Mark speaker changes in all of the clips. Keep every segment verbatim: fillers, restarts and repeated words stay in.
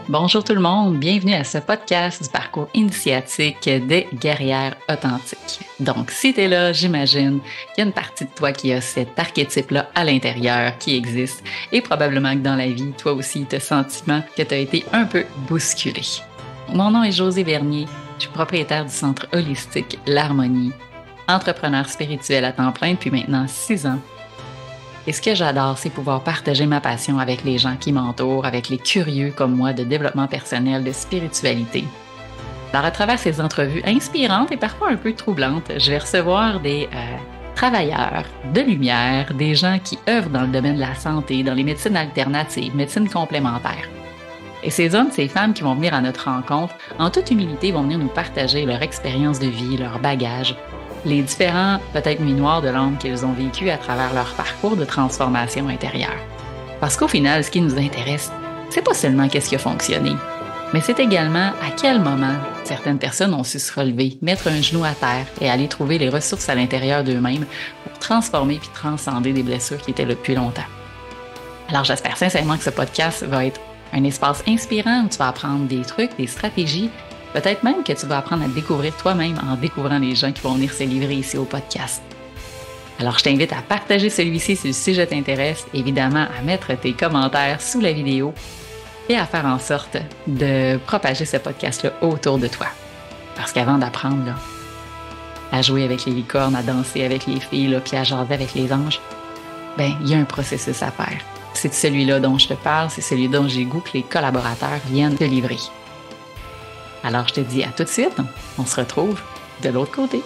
Speaker 1: Bonjour tout le monde, bienvenue à ce podcast du parcours initiatique des guerrières authentiques. Donc, si tu es là, j'imagine qu'il y a une partie de toi qui a cet archétype-là à l'intérieur, qui existe, et probablement que dans la vie, toi aussi, tu as sentiment que tu as été un peu bousculé. Mon nom est Josée Vernier, je suis propriétaire du centre holistique L'Harmonie, entrepreneur spirituel à temps plein depuis maintenant six ans. Et ce que j'adore, c'est pouvoir partager ma passion avec les gens qui m'entourent, avec les curieux comme moi de développement personnel, de spiritualité. Alors, à travers ces entrevues inspirantes et parfois un peu troublantes, je vais recevoir des euh, travailleurs de lumière, des gens qui œuvrent dans le domaine de la santé, dans les médecines alternatives, médecines complémentaires. Et ces hommes, ces femmes qui vont venir à notre rencontre, en toute humilité, vont venir nous partager leur expérience de vie, leur bagage, les différents, peut-être nuits noires de l'âme qu'ils ont vécues à travers leur parcours de transformation intérieure. Parce qu'au final, ce qui nous intéresse, c'est pas seulement qu'est-ce qui a fonctionné, mais c'est également à quel moment certaines personnes ont su se relever, mettre un genou à terre et aller trouver les ressources à l'intérieur d'eux-mêmes pour transformer puis transcender des blessures qui étaient là depuis longtemps. Alors j'espère sincèrement que ce podcast va être un espace inspirant où tu vas apprendre des trucs, des stratégies. Peut-être même que tu vas apprendre à te découvrir toi-même en découvrant les gens qui vont venir se livrer ici au podcast. Alors, je t'invite à partager celui-ci si le sujet t'intéresse, évidemment à mettre tes commentaires sous la vidéo et à faire en sorte de propager ce podcast-là autour de toi. Parce qu'avant d'apprendre là, à jouer avec les licornes, à danser avec les filles, là, puis à jaser avec les anges, ben, il y a un processus à faire. C'est celui-là dont je te parle, c'est celui dont j'ai goût que les collaborateurs viennent te livrer. Alors, je te dis à tout de suite, on se retrouve de l'autre côté.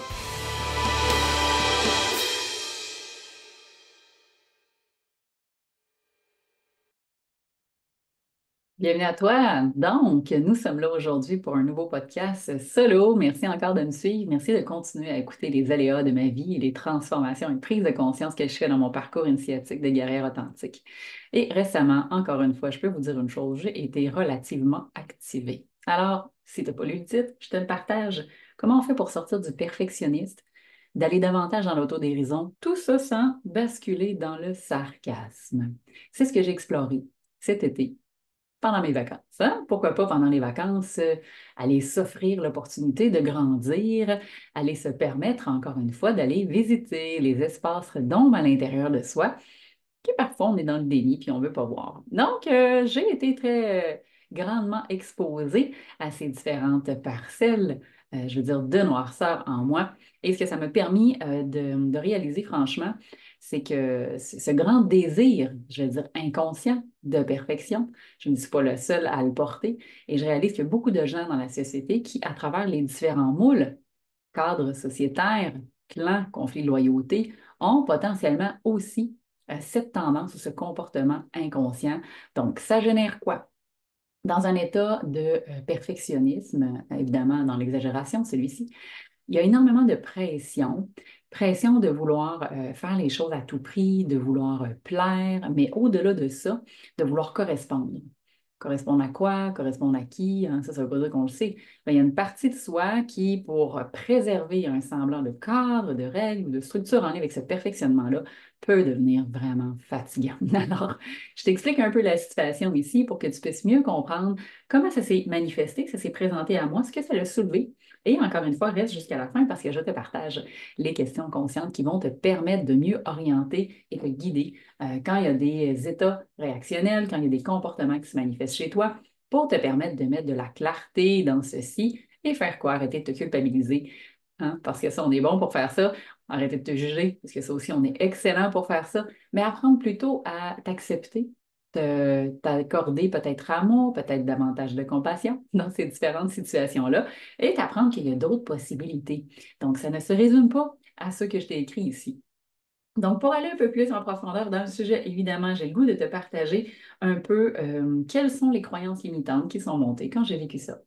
Speaker 1: Bienvenue à toi. Donc, nous sommes là aujourd'hui pour un nouveau podcast solo. Merci encore de me suivre. Merci de continuer à écouter les aléas de ma vie et les transformations et prises de conscience que je fais dans mon parcours initiatique de guerrière authentique. Et récemment, encore une fois, je peux vous dire une chose, j'ai été relativement activée. Alors, si tu n'as pas lu le titre, je te le partage. Comment on fait pour sortir du perfectionniste, d'aller davantage dans l'autodérision, tout ça sans basculer dans le sarcasme. C'est ce que j'ai exploré cet été pendant mes vacances. Hein? Pourquoi pas pendant les vacances, euh, aller s'offrir l'opportunité de grandir, aller se permettre, encore une fois, d'aller visiter les espaces d'ombre à l'intérieur de soi, qui parfois on est dans le déni puis on ne veut pas voir. Donc, euh, j'ai été très euh, grandement exposée à ces différentes parcelles, euh, je veux dire, de noirceur en moi. Et ce que ça m'a permis euh, de, de réaliser, franchement, c'est que c- ce grand désir, je veux dire, inconscient de perfection, je ne suis pas le seul à le porter. Et je réalise qu'il y a beaucoup de gens dans la société qui, à travers les différents moules, cadres sociétaires, clans, conflits de loyauté, ont potentiellement aussi euh, cette tendance ou ce comportement inconscient. Donc, ça génère quoi? Dans un état de euh, perfectionnisme, euh, évidemment dans l'exagération, celui-ci, il y a énormément de pression, pression de vouloir euh, faire les choses à tout prix, de vouloir euh, plaire, mais au-delà de ça, de vouloir correspondre. Correspondre à quoi? Correspondre à qui? Hein, ça, ça veut pas dire qu'on le sait. Mais il y a une partie de soi qui, pour préserver un semblant de cadre, de règles ou de structure en lien avec ce perfectionnement-là, peut devenir vraiment fatigant. Alors, je t'explique un peu la situation ici pour que tu puisses mieux comprendre comment ça s'est manifesté, ça s'est présenté à moi, ce que ça l'a soulevé. Et encore une fois, reste jusqu'à la fin parce que je te partage les questions conscientes qui vont te permettre de mieux orienter et te guider euh, quand il y a des états réactionnels, quand il y a des comportements qui se manifestent chez toi, pour te permettre de mettre de la clarté dans ceci et faire quoi? Arrêter de te culpabiliser, hein, parce que ça, on est bon pour faire ça. Arrêter de te juger, parce que ça aussi, on est excellent pour faire ça, mais apprendre plutôt à t'accepter, te- t'accorder peut-être amour, peut-être davantage de compassion dans ces différentes situations-là et t'apprendre qu'il y a d'autres possibilités. Donc, ça ne se résume pas à ce que je t'ai écrit ici. Donc, pour aller un peu plus en profondeur dans le sujet, évidemment, j'ai le goût de te partager un peu euh, quelles sont les croyances limitantes qui sont montées quand j'ai vécu ça.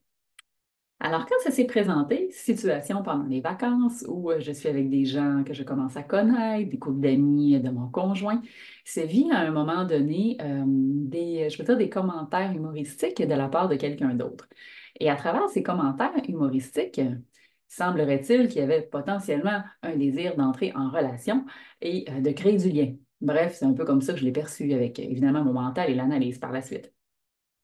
Speaker 1: Alors, quand ça s'est présenté, situation pendant les vacances où euh, je suis avec des gens que je commence à connaître, des couples d'amis de mon conjoint, c'est vit à un moment donné euh, des, je veux dire, des commentaires humoristiques de la part de quelqu'un d'autre. Et à travers ces commentaires humoristiques, semblerait-il qu'il y avait potentiellement un désir d'entrer en relation et euh, de créer du lien. Bref, c'est un peu comme ça que je l'ai perçu avec, évidemment, mon mental et l'analyse par la suite.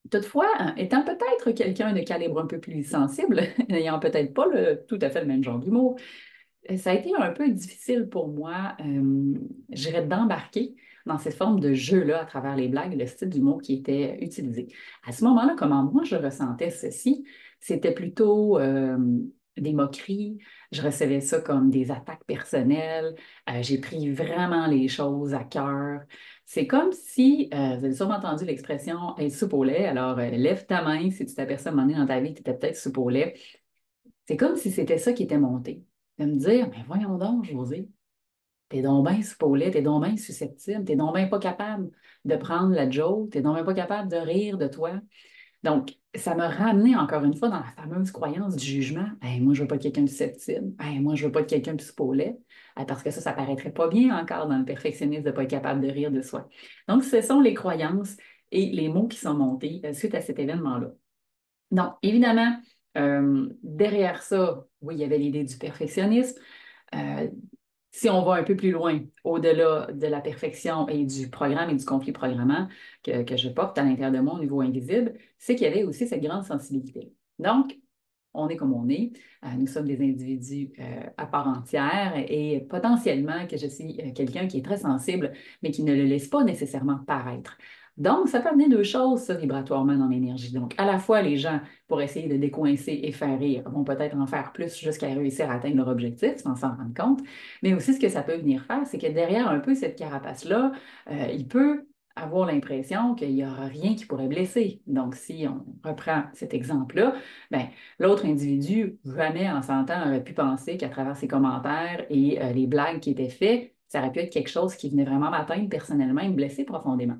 Speaker 1: Toutefois, hein, étant peut-être quelqu'un de calibre un peu plus sensible, n'ayant peut-être pas le, tout à fait le même genre d'humour, euh, ça a été un peu difficile pour moi, euh, je dirais, d'embarquer dans cette forme de jeu-là à travers les blagues, le style d'humour qui était utilisé. À ce moment-là, comment moi je ressentais ceci, c'était plutôt euh, des moqueries, je recevais ça comme des attaques personnelles, euh, j'ai pris vraiment les choses à cœur. C'est comme si, euh, vous avez sûrement entendu l'expression être soupe au lait, alors euh, lève ta main si tu t'aperçois à un moment donné dans ta vie que tu étais peut-être soupe au lait. C'est comme si c'était ça qui était monté. De me dire, mais voyons donc, José, t'es donc bien spoilé, t'es donc bien susceptible, t'es donc bien pas capable de prendre la joke, t'es donc bien pas capable de rire de toi. Donc, ça m'a ramené encore une fois dans la fameuse croyance du jugement. Hey, moi, je veux pas de quelqu'un de susceptible. Hey, moi, je veux pas de quelqu'un de spoilé. Hey, parce que ça, ça paraîtrait pas bien encore dans le perfectionnisme de pas être capable de rire de soi. Donc, ce sont les croyances et les mots qui sont montés euh, suite à cet événement-là. Donc, évidemment, euh, derrière ça, oui, il y avait l'idée du perfectionnisme. Euh, Si on va un peu plus loin, au-delà de la perfection et du programme et du conflit programmant que, que je porte à l'intérieur de moi au niveau invisible, c'est qu'il y avait aussi cette grande sensibilité. Donc, on est comme on est. Euh, nous sommes des individus euh, à part entière et potentiellement que je suis euh, quelqu'un qui est très sensible, mais qui ne le laisse pas nécessairement paraître. Donc, ça peut amener deux choses, ça, vibratoirement dans l'énergie. Donc, à la fois, les gens, pour essayer de décoincer et faire rire, vont peut-être en faire plus jusqu'à réussir à atteindre leur objectif sans s'en rendre compte. Mais aussi, ce que ça peut venir faire, c'est que derrière un peu cette carapace-là, euh, il peut avoir l'impression qu'il n'y aura rien qui pourrait blesser. Donc, si on reprend cet exemple-là, ben, l'autre individu, jamais en s'entend, aurait pu penser qu'à travers ses commentaires et euh, les blagues qui étaient faites, ça aurait pu être quelque chose qui venait vraiment m'atteindre personnellement et me blesser profondément.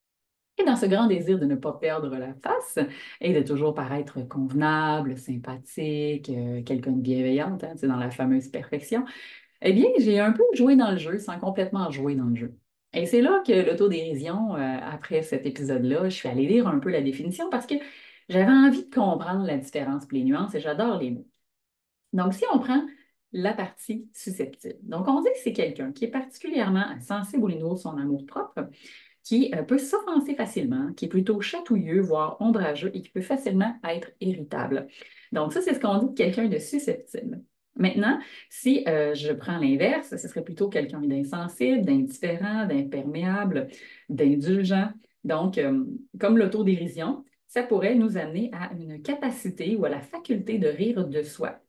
Speaker 1: Et dans ce grand désir de ne pas perdre la face et de toujours paraître convenable, sympathique, euh, quelqu'un de bienveillante, hein, tu sais, dans la fameuse perfection, eh bien, j'ai un peu joué dans le jeu sans complètement jouer dans le jeu. Et c'est là que l'autodérision, euh, après cet épisode-là, je suis allée lire un peu la définition parce que j'avais envie de comprendre la différence et les nuances et j'adore les mots. Donc, si on prend la partie susceptible, donc on dit que c'est quelqu'un qui est particulièrement sensible au niveau de son amour-propre, qui euh, peut s'offenser facilement, qui est plutôt chatouilleux, voire ombrageux et qui peut facilement être irritable. Donc, ça, c'est ce qu'on dit de quelqu'un de susceptible. Maintenant, si euh, je prends l'inverse, ce serait plutôt quelqu'un d'insensible, d'indifférent, d'imperméable, d'indulgent. Donc, euh, comme l'autodérision, ça pourrait nous amener à une capacité ou à la faculté de rire de soi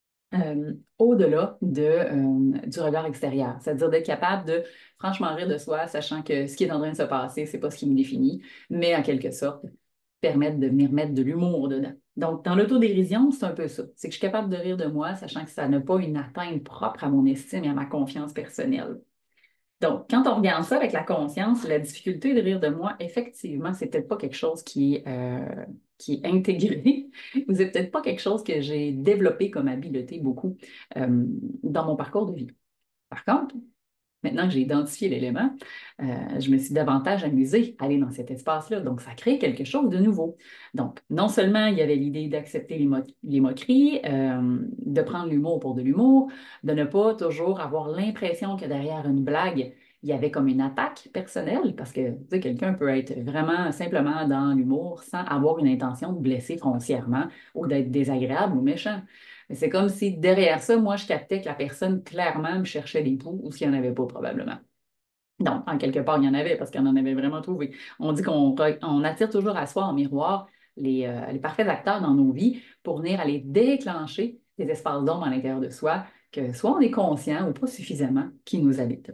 Speaker 1: euh, au-delà de, euh, du regard extérieur. C'est-à-dire d'être capable de franchement rire de soi, sachant que ce qui est en train de se passer, c'est pas ce qui me définit, mais en quelque sorte, permettre de venir mettre de l'humour dedans. Donc, dans l'autodérision, c'est un peu ça. C'est que je suis capable de rire de moi, sachant que ça n'a pas une atteinte propre à mon estime et à ma confiance personnelle. Donc, quand on regarde ça avec la conscience, la difficulté de rire de moi, effectivement, c'est peut-être pas quelque chose qui est, euh, qui est intégré, ou c'est peut-être pas quelque chose que j'ai développé comme habileté beaucoup euh, dans mon parcours de vie. Par contre, maintenant que j'ai identifié l'élément, euh, je me suis davantage amusée à aller dans cet espace-là. Donc, ça crée quelque chose de nouveau. Donc, non seulement il y avait l'idée d'accepter les, mo- les moqueries, euh, de prendre l'humour pour de l'humour, de ne pas toujours avoir l'impression que derrière une blague, il y avait comme une attaque personnelle, parce que tu sais, quelqu'un peut être vraiment simplement dans l'humour sans avoir une intention de blesser foncièrement ou d'être désagréable ou méchant. Mais c'est comme si derrière ça, moi, je captais que la personne clairement me cherchait des poux ou s'il n'y en avait pas probablement. Donc, en quelque part, il y en avait parce qu'on en avait vraiment trouvé. On dit qu'on re- on attire toujours à soi en miroir les, euh, les parfaits acteurs dans nos vies pour venir aller déclencher des espaces d'ombre à l'intérieur de soi, que soit on est conscient ou pas suffisamment, qui nous habitent.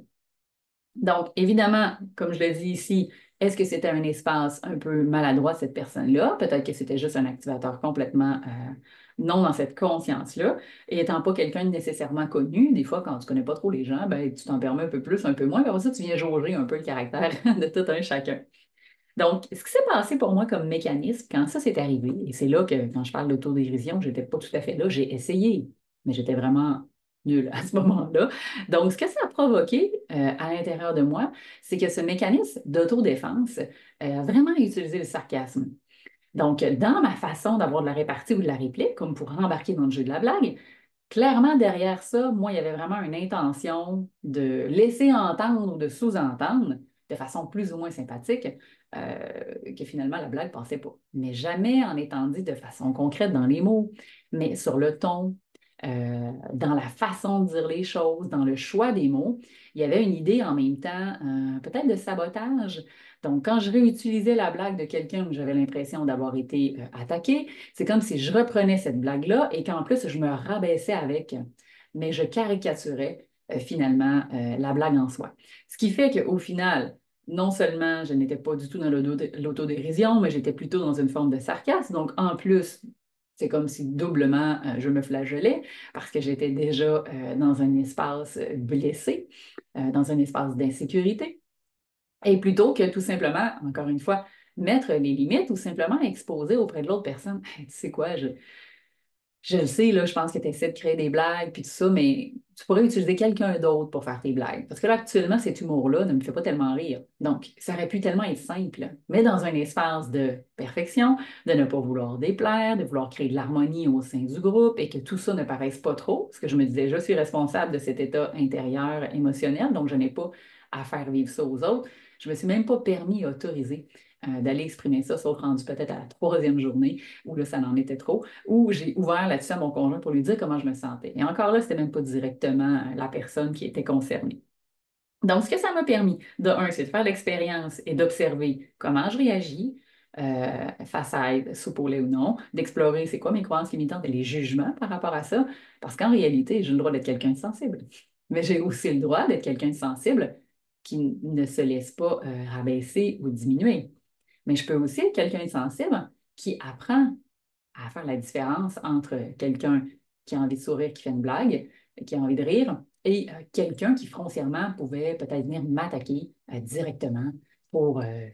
Speaker 1: Donc, évidemment, comme je le dis ici, est-ce que c'était un espace un peu maladroit, cette personne-là? Peut-être que c'était juste un activateur complètement euh, non dans cette conscience-là. Et étant pas quelqu'un de nécessairement connu, des fois, quand tu connais pas trop les gens, ben, tu t'en permets un peu plus, un peu moins. Puis après ça, tu viens jauger un peu le caractère de tout un chacun. Donc, ce qui s'est passé pour moi comme mécanisme, quand ça s'est arrivé, et c'est là que, quand je parle d'autodérision, j'étais pas tout à fait là, j'ai essayé, mais j'étais vraiment nulle à ce moment-là. Donc, ce que ça a provoqué euh, à l'intérieur de moi, c'est que ce mécanisme d'autodéfense euh, a vraiment utilisé le sarcasme. Donc, dans ma façon d'avoir de la répartie ou de la réplique, comme pour embarquer dans le jeu de la blague, clairement, derrière ça, moi, il y avait vraiment une intention de laisser entendre ou de sous-entendre, de façon plus ou moins sympathique, euh, que finalement la blague passait pas. Mais jamais en étant dit de façon concrète dans les mots, mais sur le ton, euh, dans la façon de dire les choses, dans le choix des mots. Il y avait une idée en même temps, euh, peut-être de sabotage. Donc, quand je réutilisais la blague de quelqu'un où j'avais l'impression d'avoir été euh, attaquée, c'est comme si je reprenais cette blague-là et qu'en plus, je me rabaissais avec, mais je caricaturais euh, finalement euh, la blague en soi. Ce qui fait qu'au final, non seulement je n'étais pas du tout dans l'auto- l'autodérision, mais j'étais plutôt dans une forme de sarcasme. Donc, en plus, c'est comme si doublement euh, je me flagellais parce que j'étais déjà euh, dans un espace euh, blessé, euh, dans un espace d'insécurité. Et plutôt que tout simplement, encore une fois, mettre les limites ou simplement exposer auprès de l'autre personne, hey, tu sais quoi, je, je le sais, là, je pense que tu essaies de créer des blagues puis tout ça, mais tu pourrais utiliser quelqu'un d'autre pour faire tes blagues. Parce que là, actuellement, cet humour-là ne me fait pas tellement rire. Donc, ça aurait pu tellement être simple, mais dans un espace de perfection, de ne pas vouloir déplaire, de vouloir créer de l'harmonie au sein du groupe et que tout ça ne paraisse pas trop. Parce que je me disais, je suis responsable de cet état intérieur émotionnel, donc je n'ai pas à faire vivre ça aux autres. Je me suis même pas permis, autorisé euh, d'aller exprimer ça, sauf rendu peut-être à la troisième journée où là, ça n'en était trop où j'ai ouvert là-dessus à mon conjoint pour lui dire comment je me sentais. Et encore là, c'était même pas directement euh, la personne qui était concernée. Donc, ce que ça m'a permis, de un, c'est de faire l'expérience et d'observer comment je réagis euh, face à être soupe au lait ou non, d'explorer c'est quoi mes croyances limitantes et les jugements par rapport à ça, parce qu'en réalité, j'ai le droit d'être quelqu'un de sensible. Mais j'ai aussi le droit d'être quelqu'un de sensible qui ne se laisse pas euh, rabaisser ou diminuer. Mais je peux aussi être quelqu'un de sensible qui apprend à faire la différence entre quelqu'un qui a envie de sourire, qui fait une blague, qui a envie de rire, et euh, quelqu'un qui foncièrement pouvait peut-être venir m'attaquer euh, directement pour euh,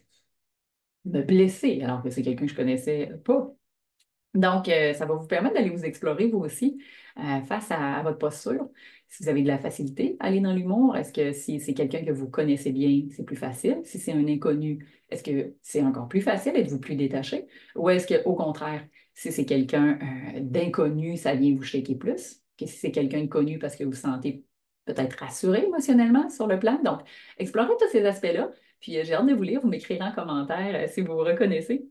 Speaker 1: me blesser, alors que c'est quelqu'un que je connaissais pas. Donc, euh, ça va vous permettre d'aller vous explorer vous aussi euh, face à, à votre posture. Si vous avez de la facilité à aller dans l'humour, est-ce que si c'est quelqu'un que vous connaissez bien, c'est plus facile? Si c'est un inconnu, est-ce que c'est encore plus facile? Êtes-vous plus détaché? Ou est-ce qu'au contraire, si c'est quelqu'un euh, d'inconnu, ça vient vous shaker plus que si c'est quelqu'un de connu parce que vous vous sentez peut-être rassuré émotionnellement sur le plan? Donc, explorez tous ces aspects-là. Puis euh, j'ai hâte de vous lire. Vous m'écrirez en commentaire euh, si vous vous reconnaissez.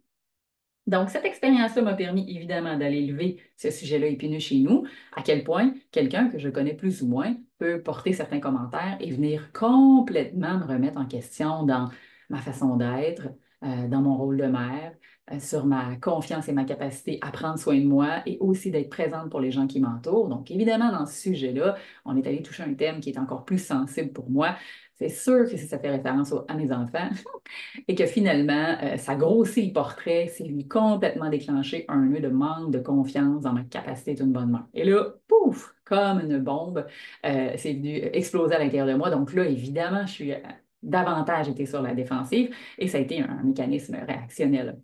Speaker 1: Donc, cette expérience-là m'a permis évidemment d'aller lever ce sujet-là épineux chez nous, à quel point quelqu'un que je connais plus ou moins peut porter certains commentaires et venir complètement me remettre en question dans ma façon d'être, euh, dans mon rôle de mère, euh, sur ma confiance et ma capacité à prendre soin de moi et aussi d'être présente pour les gens qui m'entourent. Donc, évidemment, dans ce sujet-là, on est allé toucher un thème qui est encore plus sensible pour moi. C'est sûr que si ça fait référence au- à mes enfants, et que finalement, euh, ça grossit le portrait, c'est lui complètement déclenché un nœud de manque de confiance dans ma capacité d'une bonne mère. Et là, pouf, comme une bombe, euh, c'est venu exploser à l'intérieur de moi. Donc là, évidemment, je suis euh, davantage été sur la défensive et ça a été un mécanisme réactionnel.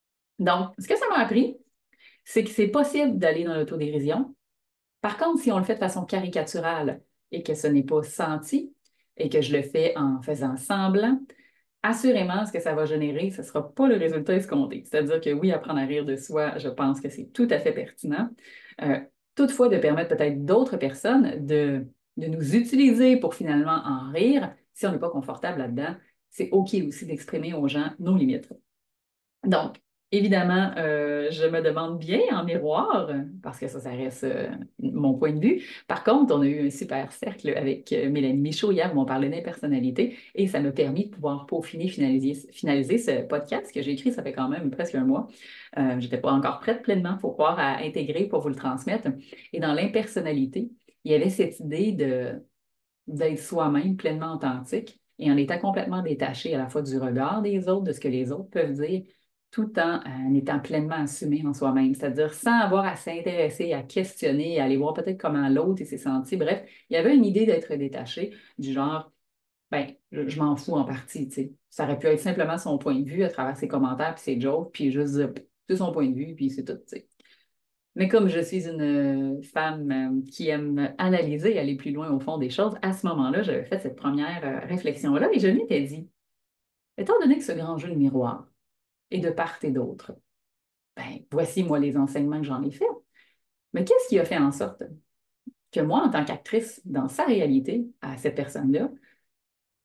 Speaker 1: Donc, ce que ça m'a appris, c'est que c'est possible d'aller dans l'autodérision. Par contre, si on le fait de façon caricaturale et que ce n'est pas senti et que je le fais en faisant semblant, assurément, ce que ça va générer, ce ne sera pas le résultat escompté. C'est-à-dire que oui, apprendre à rire de soi, je pense que c'est tout à fait pertinent. Euh, toutefois, de permettre peut-être d'autres personnes de, de nous utiliser pour finalement en rire, si on n'est pas confortable là-dedans, c'est OK aussi d'exprimer aux gens nos limites. Donc, évidemment, euh, je me demande bien en miroir, parce que ça, ça reste euh, mon point de vue. Par contre, on a eu un super cercle avec euh, Mélanie Michaud hier où on parlait d'impersonnalité et ça m'a permis de pouvoir peaufiner, finaliser, finaliser ce podcast que j'ai écrit, ça fait quand même presque un mois. Euh, je n'étais pas encore prête pleinement pour pouvoir à intégrer, pour vous le transmettre. Et dans l'impersonnalité, il y avait cette idée de d'être soi-même pleinement authentique et en étant complètement détaché à la fois du regard des autres, de ce que les autres peuvent dire, tout en, en étant pleinement assumé en soi-même, c'est-à-dire sans avoir à s'intéresser, à questionner, à aller voir peut-être comment l'autre s'est senti. Bref, il y avait une idée d'être détaché, du genre, ben, je, je m'en fous en partie, tu sais. Ça aurait pu être simplement son point de vue à travers ses commentaires puis ses jokes, puis juste dire, c'est son point de vue, puis c'est tout, tu sais. Mais comme je suis une euh, femme euh, qui aime analyser et aller plus loin au fond des choses, à ce moment-là, j'avais fait cette première euh, réflexion-là et je m'étais dit, étant donné que ce grand jeu de miroir est de part et d'autre, ben, voici moi les enseignements que j'en ai faits. Mais qu'est-ce qui a fait en sorte que moi, en tant qu'actrice, dans sa réalité, à cette personne-là,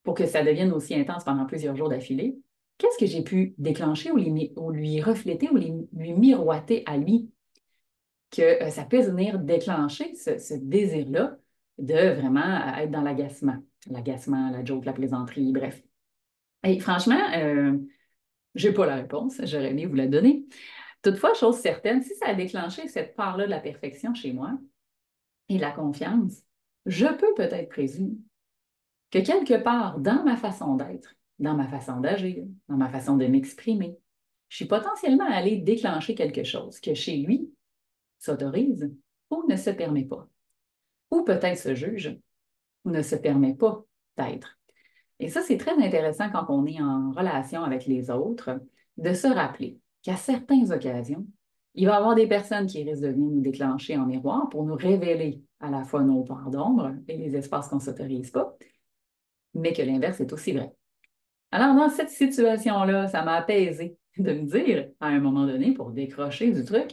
Speaker 1: pour que ça devienne aussi intense pendant plusieurs jours d'affilée, qu'est-ce que j'ai pu déclencher ou, lui, ou lui refléter ou lui, lui miroiter à lui que euh, ça peut venir déclencher ce, ce désir-là de vraiment euh, être dans l'agacement. L'agacement, la joke, la plaisanterie, bref. Et franchement, euh, je n'ai pas la réponse, j'aurais aimé vous la donner. Toutefois, chose certaine, si ça a déclenché cette part-là de la perfection chez moi et de la confiance, je peux peut-être présumer que quelque part dans ma façon d'être, dans ma façon d'agir, dans ma façon de m'exprimer, je suis potentiellement allée déclencher quelque chose que chez lui s'autorise ou ne se permet pas, ou peut-être se juge ou ne se permet pas d'être. Et ça, c'est très intéressant quand on est en relation avec les autres, de se rappeler qu'à certaines occasions, il va y avoir des personnes qui risquent de venir nous déclencher en miroir pour nous révéler à la fois nos parts d'ombre et les espaces qu'on ne s'autorise pas, mais que l'inverse est aussi vrai. Alors, dans cette situation-là, ça m'a apaisé de me dire, à un moment donné, pour décrocher du truc,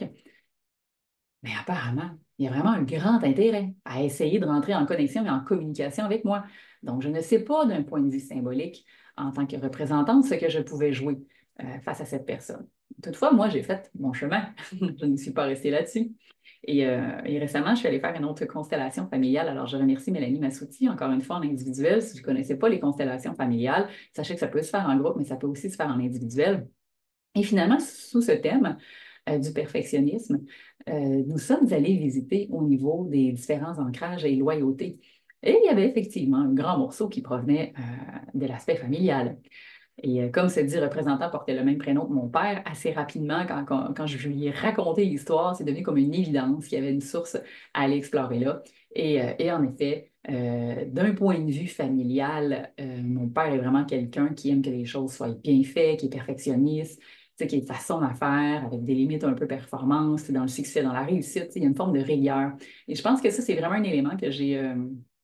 Speaker 1: mais apparemment, il y a vraiment un grand intérêt à essayer de rentrer en connexion et en communication avec moi. Donc, je ne sais pas d'un point de vue symbolique, en tant que représentante, ce que je pouvais jouer euh, face à cette personne. Toutefois, moi, j'ai fait mon chemin. Je ne suis pas restée là-dessus. Et, euh, et récemment, je suis allée faire une autre constellation familiale. Alors, je remercie Mélanie Massouti, encore une fois en individuel. Si vous ne connaissez pas les constellations familiales, sachez que ça peut se faire en groupe, mais ça peut aussi se faire en individuel. Et finalement, sous ce thème euh, du perfectionnisme, euh, nous sommes allés visiter au niveau des différents ancrages et loyautés. Et il y avait effectivement un grand morceau qui provenait euh, de l'aspect familial. Et euh, comme se dit représentant portait le même prénom que mon père, assez rapidement, quand, quand, quand je lui ai raconté l'histoire, c'est devenu comme une évidence qu'il y avait une source à aller explorer là. Et, euh, et en effet, euh, d'un point de vue familial, euh, mon père est vraiment quelqu'un qui aime que les choses soient bien faites, qui est perfectionniste, tu sais, qui est de façon à faire, avec des limites un peu performance, dans le succès, dans la réussite, il y a une forme de rigueur. Et je pense que ça, c'est vraiment un élément que j'ai euh,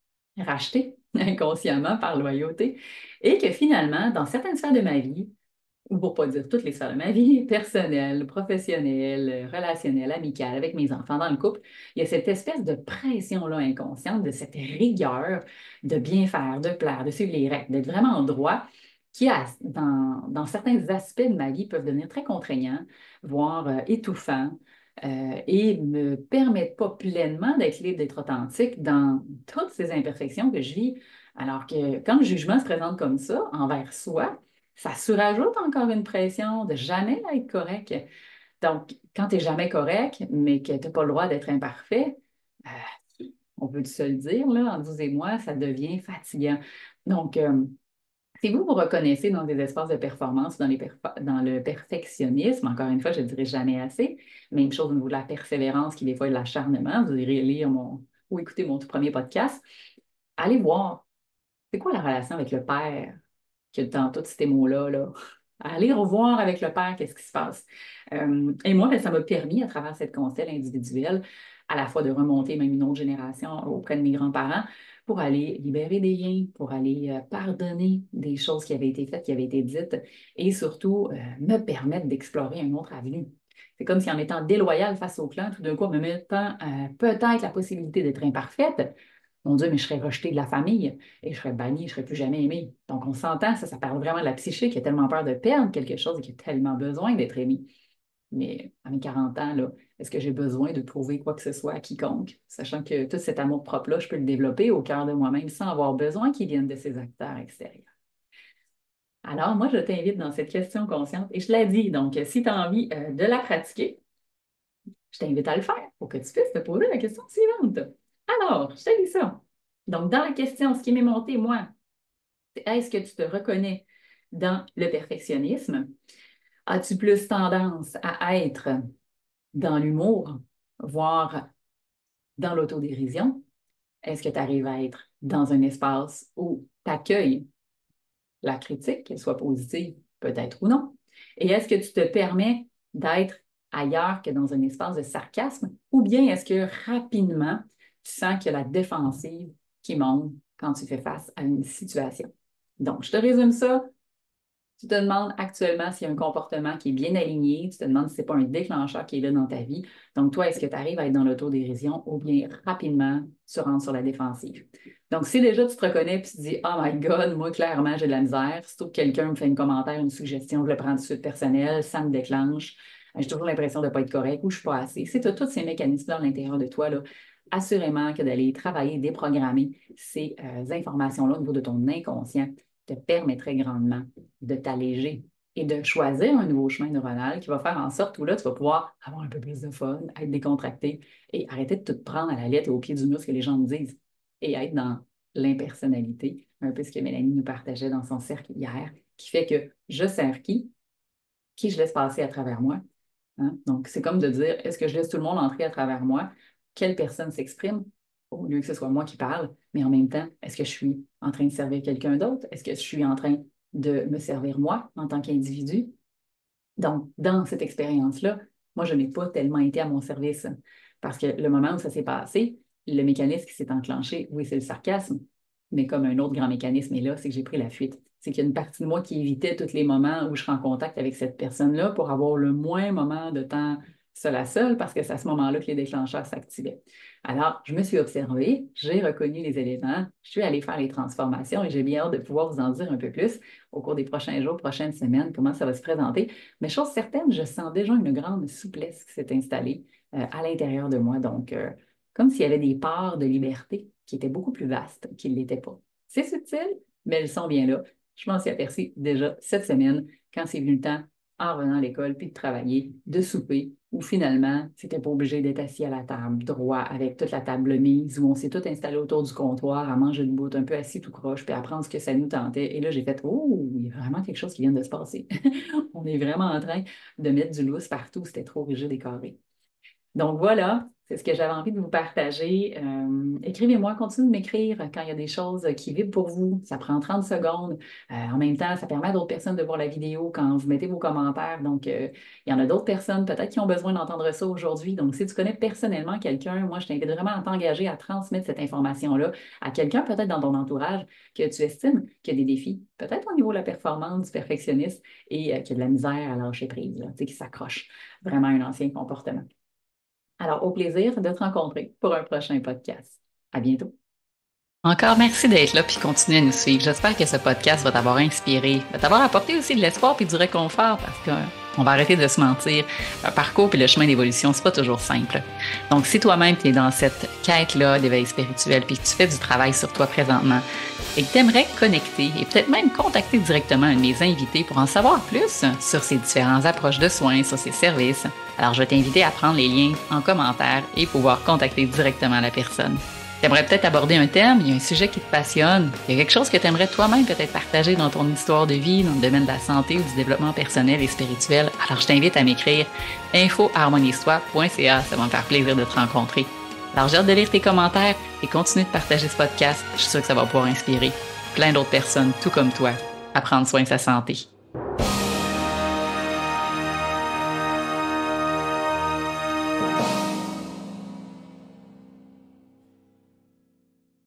Speaker 1: racheté inconsciemment par loyauté et que finalement, dans certaines sphères de ma vie, ou pour pas dire toutes les sphères de ma vie, personnelle, professionnelle, relationnelle, amicale, avec mes enfants, dans le couple, il y a cette espèce de pression-là inconsciente, de cette rigueur de bien faire, de plaire, de suivre les règles, d'être vraiment en droit, qui, a, dans, dans certains aspects de ma vie, peuvent devenir très contraignants, voire euh, étouffants, euh, et me permettent pas pleinement d'être libre, d'être authentique dans toutes ces imperfections que je vis. Alors que quand le jugement se présente comme ça, envers soi, ça surajoute encore une pression de jamais être correct. Donc, quand tu n'es jamais correct, mais que tu n'as pas le droit d'être imparfait, euh, on peut se le dire, là, entre vous et moi, ça devient fatigant. Donc, euh, si vous vous reconnaissez dans des espaces de performance, dans, les perf- dans le perfectionnisme, encore une fois, je ne dirai jamais assez, même chose au niveau de la persévérance qui des fois est de l'acharnement, vous irez lire mon, ou écouter mon tout premier podcast, allez voir, c'est quoi la relation avec le père que dans tous ces mots-là, là? Aller revoir avec le père qu'est-ce qui se passe. Euh, et moi, ben, ça m'a permis, à travers cette constelle individuelle, à la fois de remonter même une autre génération auprès de mes grands-parents pour aller libérer des liens, pour aller euh, pardonner des choses qui avaient été faites, qui avaient été dites, et surtout euh, me permettre d'explorer un autre avenue. C'est comme si en étant déloyale face au clan, tout d'un coup, en me mettant euh, peut-être la possibilité d'être imparfaite, mon Dieu, mais je serais rejetée de la famille et je serais bannie, je ne serais plus jamais aimée. Donc, on s'entend, ça, ça parle vraiment de la psyché qui a tellement peur de perdre quelque chose et qui a tellement besoin d'être aimée. Mais à mes quarante ans, là, est-ce que j'ai besoin de prouver quoi que ce soit à quiconque, sachant que tout cet amour-propre-là, je peux le développer au cœur de moi-même sans avoir besoin qu'il vienne de ces acteurs extérieurs. Alors, moi, je t'invite dans cette question consciente et je l'ai dit, donc si tu as envie euh, de la pratiquer, je t'invite à le faire pour que tu puisses te poser la question suivante. Alors, je te dis ça. Donc, dans la question, ce qui m'est monté, moi, c'est est-ce que tu te reconnais dans le perfectionnisme? As-tu plus tendance à être dans l'humour, voire dans l'autodérision? Est-ce que tu arrives à être dans un espace où tu accueilles la critique, qu'elle soit positive, peut-être ou non? Et est-ce que tu te permets d'être ailleurs que dans un espace de sarcasme? Ou bien est-ce que rapidement, tu sens qu'il y a la défensive qui monte quand tu fais face à une situation? Donc, je te résume ça. Tu te demandes actuellement s'il y a un comportement qui est bien aligné, tu te demandes si ce n'est pas un déclencheur qui est là dans ta vie. Donc, toi, est-ce que tu arrives à être dans l'autodérision ou bien rapidement tu rentres sur la défensive? Donc, si déjà tu te reconnais et tu te dis Oh my God, moi, clairement, j'ai de la misère, surtout que quelqu'un me fait un commentaire, une suggestion, je le prends tout de suite personnel, ça me déclenche, j'ai toujours l'impression de ne pas être correct ou je ne suis pas assez. Si tu as tous ces mécanismes-là à l'intérieur de toi, là, assurément que d'aller travailler, déprogrammer ces euh, informations-là au niveau de ton inconscient te permettrait grandement de t'alléger et de choisir un nouveau chemin neuronal qui va faire en sorte où là, tu vas pouvoir avoir un peu plus de fun, être décontracté et arrêter de tout te prendre à la lettre et au pied du mur ce que les gens me disent et être dans l'impersonnalité, un peu ce que Mélanie nous partageait dans son cercle hier, qui fait que je sers qui, qui je laisse passer à travers moi. Hein? Donc, c'est comme de dire, est-ce que je laisse tout le monde entrer à travers moi? Quelle personne s'exprime? Au lieu que ce soit moi qui parle, mais en même temps, est-ce que je suis en train de servir quelqu'un d'autre? Est-ce que je suis en train de me servir moi en tant qu'individu? Donc, dans cette expérience-là, moi, je n'ai pas tellement été à mon service parce que le moment où ça s'est passé, le mécanisme qui s'est enclenché, oui, c'est le sarcasme, mais comme un autre grand mécanisme est là, c'est que j'ai pris la fuite. C'est qu'il y a une partie de moi qui évitait tous les moments où je serais en contact avec cette personne-là pour avoir le moins moment de temps seul à seul parce que c'est à ce moment-là que les déclencheurs s'activaient. Alors, je me suis observée, j'ai reconnu les éléments, je suis allée faire les transformations et j'ai bien hâte de pouvoir vous en dire un peu plus au cours des prochains jours, prochaines semaines, comment ça va se présenter. Mais chose certaine, je sens déjà une grande souplesse qui s'est installée euh, à l'intérieur de moi. Donc, euh, comme s'il y avait des parts de liberté qui étaient beaucoup plus vastes qu'ils ne l'étaient pas. C'est subtil, mais elles sont bien là. Je m'en suis aperçue déjà cette semaine, quand c'est venu le temps, en revenant à l'école, puis de travailler, de souper, où finalement, c'était pas obligé d'être assis à la table, droit, avec toute la table mise, où on s'est tous installés autour du comptoir, à manger une bout, un peu assis tout croche, puis à prendre ce que ça nous tentait. Et là, j'ai fait, oh, il y a vraiment quelque chose qui vient de se passer. On est vraiment en train de mettre du lousse partout, c'était trop rigide et carré. Donc voilà, c'est ce que j'avais envie de vous partager. Euh, écrivez-moi, continuez de m'écrire quand il y a des choses qui vibrent pour vous. Ça prend trente secondes. Euh, en même temps, ça permet à d'autres personnes de voir la vidéo quand vous mettez vos commentaires. Donc, euh, il y en a d'autres personnes peut-être qui ont besoin d'entendre ça aujourd'hui. Donc, si tu connais personnellement quelqu'un, moi, je t'invite vraiment à t'engager à transmettre cette information-là à quelqu'un peut-être dans ton entourage que tu estimes qu'il y a des défis, peut-être au niveau de la performance, du perfectionniste et euh, qu'il y a de la misère à lâcher prise, là, tu sais, qui s'accroche vraiment à un ancien comportement. Alors, au plaisir de te rencontrer pour un prochain podcast. À bientôt. Encore merci d'être là puis continuer à nous suivre. J'espère que ce podcast va t'avoir inspiré, va t'avoir apporté aussi de l'espoir puis du réconfort parce qu'on va arrêter de se mentir. Un parcours puis le chemin d'évolution, c'est pas toujours simple. Donc, si toi-même tu es dans cette quête-là d'éveil spirituel puis que tu fais du travail sur toi présentement et que tu aimerais connecter et peut-être même contacter directement un de mes invités pour en savoir plus sur ces différentes approches de soins, sur ces services, alors je vais t'inviter à prendre les liens en commentaire et pouvoir contacter directement la personne. Tu aimerais peut-être aborder un thème, il y a un sujet qui te passionne, il y a quelque chose que tu aimerais toi-même peut-être partager dans ton histoire de vie, dans le domaine de la santé ou du développement personnel et spirituel, alors je t'invite à m'écrire info arrobas harmoniestoi point c a, ça va me faire plaisir de te rencontrer. Alors j'ai hâte de lire tes commentaires et continue de partager ce podcast, je suis sûre que ça va pouvoir inspirer plein d'autres personnes, tout comme toi, à prendre soin de sa santé.